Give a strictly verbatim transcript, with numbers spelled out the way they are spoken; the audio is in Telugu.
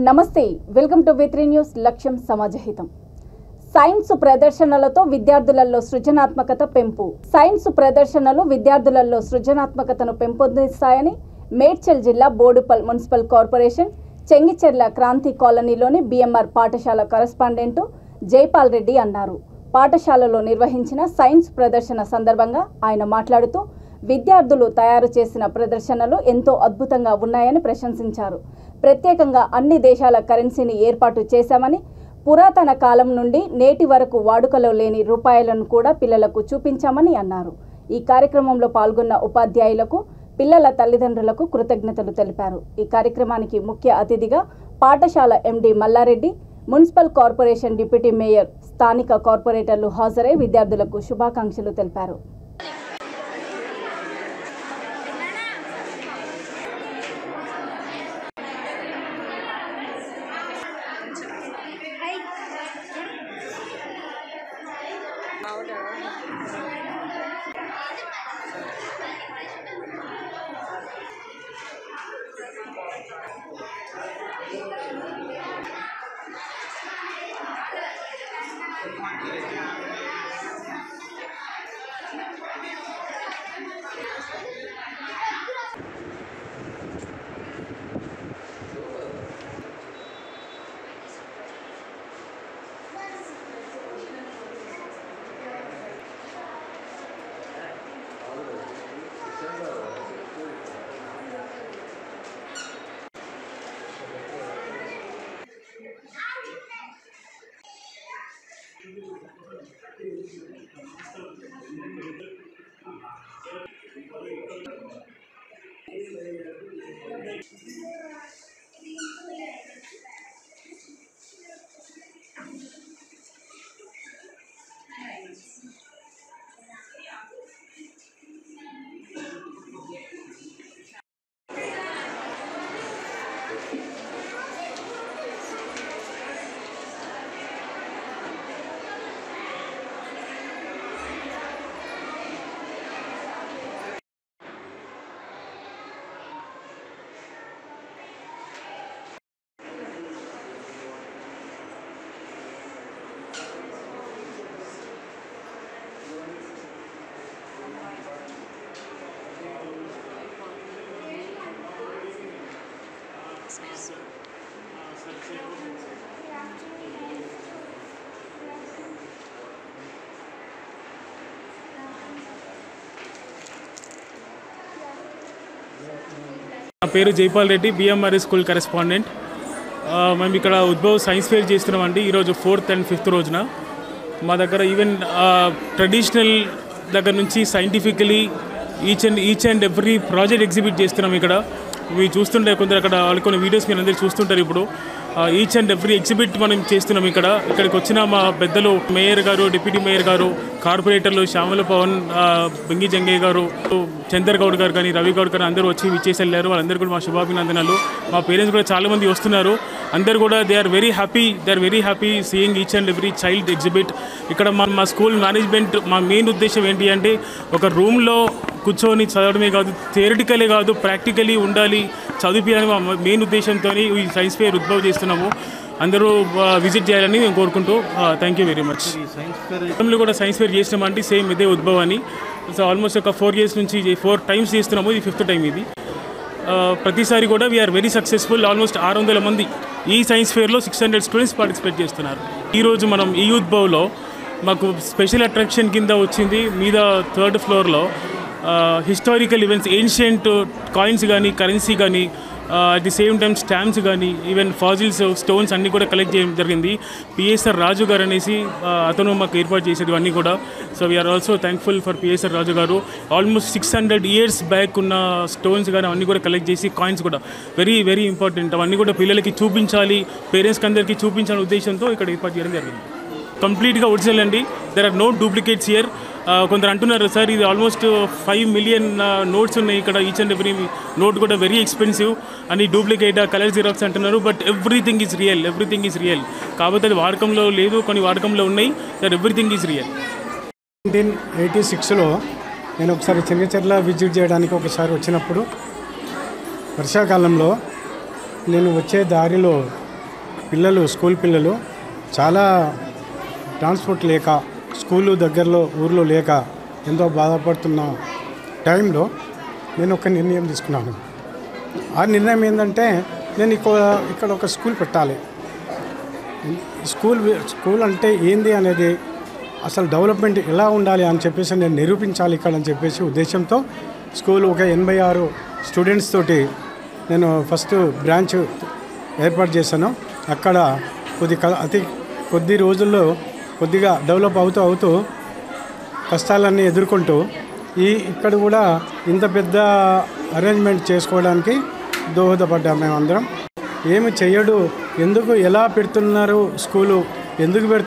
నమస్తే welcome to V three news లక్ష్యం సమాజహితం సైన్స్ ప్రదర్శనలతో విద్యార్థులలో సృజనాత్మకత పెంపు సైన్స్ ప్రదర్శనలు విద్యార్థులలో సృజనాత్మకతను పెంపొందిస్తాయని మేడ్చల్ జిల్లా బోడుపల్ మున్సిపల్ కార్పొరేషన్ చెంగిచెర్ల క్రాంతి కాలనీలోని బిఎంఆర్ పాఠశాల కరెస్పాండెంట్ జైపాల్ రెడ్డి అన్నారు. పాఠశాలలో నిర్వహించిన సైన్స్ ప్రదర్శన సందర్భంగా ఆయన మాట్లాడుతూ విద్యార్థులు తయారు చేసిన ప్రదర్శనలు ఎంతో అద్భుతంగా ఉన్నాయని ప్రశంసించారు. ప్రత్యేకంగా అన్ని దేశాల కరెన్సీని ఏర్పాటు చేశామని, పురాతన కాలం నుండి నేటి వరకు వాడుకలో లేని రూపాయలను కూడా పిల్లలకు చూపించామని అన్నారు. ఈ కార్యక్రమంలో పాల్గొన్న ఉపాధ్యాయులకు, పిల్లల తల్లిదండ్రులకు కృతజ్ఞతలు తెలిపారు. ఈ కార్యక్రమానికి ముఖ్య అతిథిగా పాఠశాల MD Mallareddy, municipal corporation deputy mayor, స్థానిక కార్పొరేటర్లు హాజరై విద్యార్థులకు శుభాకాంక్షలు తెలిపారు. నా పేరు Jaipal Reddy, BMR school correspondent. మేము ఇక్కడ ఉద్భవ్ సైన్స్ ఫేర్ చేస్తున్నామండి. ఈరోజు ఫోర్త్ అండ్ ఫిఫ్త్ రోజున మా దగ్గర ఈవెన్ ట్రెడిషనల్ దగ్గర నుంచి scientifically each and each and every project exhibit చేస్తున్నాం. ఇక్కడ మీరు చూస్తుంటే కొందరు అక్కడ వాళ్ళు కొన్ని వీడియోస్ మీరు అందరూ చూస్తుంటారు. ఇప్పుడు ఈచ్ అండ్ ఎవ్రీ ఎగ్జిబిట్ మనం చేస్తున్నాం. ఇక్కడ ఇక్కడికి వచ్చిన మా పెద్దలు, మేయర్ గారు, డిప్యూటీ మేయర్ గారు, కార్పొరేటర్లు శ్యామల పవన్, బెంగి జంగయ్య గారు, చందర్ గౌడ్ గారు కానీ, రవి గౌడ్ గారు అందరూ వచ్చి విచ్చేసి వెళ్ళారు. వాళ్ళందరూ కూడా మా శుభాభినందనలు. మా పేరెంట్స్ కూడా చాలామంది వస్తున్నారు. అందరు కూడా they are very happy they are very happy seeing each and every child exhibit. ఇక్కడ మా మా స్కూల్ మేనేజ్మెంట్ మా మెయిన్ ఉద్దేశం ఏంటి అంటే ఒక రూమ్లో కూర్చొని చదవడమే కాదు, థియరిటికలే కాదు, ప్రాక్టికలీ ఉండాలి, చదివించాలని మా మెయిన్ ఉద్దేశంతో ఈ సైన్స్ ఫేర్ ఉద్భవ్ చేస్తున్నాము. అందరూ విజిట్ చేయాలని మేము కోరుకుంటూ థ్యాంక్ యూ వెరీ మచ్. గతంలో కూడా సైన్స్ ఫేర్ చేసినామంటే సేమ్ ఇదే ఉద్భవ్ అని. సో ఆల్మోస్ట్ ఒక ఫోర్ ఇయర్స్ నుంచి ఫోర్ టైమ్స్ చేస్తున్నాము. ఇది ఫిఫ్త్ టైం ఇది. ప్రతిసారి కూడా వీఆర్ వెరీ సక్సెస్ఫుల్. ఆల్మోస్ట్ ఆరు వందల మంది ఈ సైన్స్ ఫేర్లో సిక్స్ హండ్రెడ్ స్టూడెంట్స్ పార్టిసిపేట్ చేస్తున్నారు. ఈరోజు మనం ఈ ఉద్భవ్లో మాకు స్పెషల్ అట్రాక్షన్ కింద వచ్చింది మీద థర్డ్ ఫ్లోర్లో హిస్టారికల్ ఈవెంట్స్, ఏన్షియంట్ కాయిన్స్ కానీ, కరెన్సీ కానీ, at the same time stamps కానీ, ఈవెన్ ఫాజిల్స్, స్టోన్స్ అన్నీ కూడా కలెక్ట్ చేయడం జరిగింది. పిఎస్ఆర్ రాజు గారు అనేసి అతను మాకు ఏర్పాటు చేసేది అన్నీ కూడా. So we are also thankful for PSR Raju garu. Almost six hundred years back ఉన్న స్టోన్స్ కానీ అవన్నీ కూడా కలెక్ట్ చేసి, కాయిన్స్ కూడా వెరీ వెరీ ఇంపార్టెంట్, అవన్నీ కూడా పిల్లలకి చూపించాలి, పేరెంట్స్కి అందరికీ చూపించాలనే ఉద్దేశంతో ఇక్కడ ఏర్పాటు చేయడం జరిగింది. కంప్లీట్గా ఒరిజినల్ అండి. There are no duplicates here. కొందరు అంటున్నారు సార్ ఇది ఆల్మోస్ట్ ఫైవ్ మిలియన్ నోట్స్ ఉన్నాయి ఇక్కడ, ఈచ్ అండ్ ఎవ్రీ నోట్ కూడా వెరీ ఎక్స్పెన్సివ్ అని, డూప్లికేట్ కలర్ జిరాక్స్ అంటున్నారు. But everything is real, everything is real. కాకపోతే అది వాడకంలో లేదు, కొన్ని వాడకంలో ఉన్నాయి. That everything is real. Nineteen eighty సిక్స్లో నేను ఒకసారి చెంగిచెర్ల విజిట్ చేయడానికి ఒకసారి వచ్చినప్పుడు వర్షాకాలంలో నేను వచ్చే దారిలో పిల్లలు స్కూల్ పిల్లలు చాలా ట్రాన్స్పోర్ట్ లేక స్కూలు దగ్గరలో ఊర్లో లేక ఎంతో బాధపడుతున్న టైంలో నేను ఒక నిర్ణయం తీసుకున్నాను. ఆ నిర్ణయం ఏంటంటే నేను ఇక్కడ ఇక్కడ ఒక స్కూల్ పెట్టాలి. స్కూల్ స్కూల్ అంటే ఏంది అనేది, అసలు డెవలప్మెంట్ ఎలా ఉండాలి అని చెప్పేసి నేను నిరూపించాలి ఇక్కడ అని చెప్పేసి ఉద్దేశంతో స్కూల్ ఒక ఎనభై ఆరు స్టూడెంట్స్ తోటి నేను ఫస్ట్ బ్రాంచ్ ఏర్పాటు చేశాను. అక్కడ కొద్ది అతి కొద్ది రోజుల్లో కొద్దిగా డెవలప్ అవుతూ అవుతూ కష్టాలన్నీ ఎదుర్కొంటూ ఈ ఇక్కడ కూడా ఇంత పెద్ద అరేంజ్మెంట్ చేసుకోవడానికి దోహదపడ్డాం మేమందరం. ఏమి చెయ్యడు, ఎందుకు ఎలా పెడుతున్నారు స్కూలు, ఎందుకు పెడుతున్నారు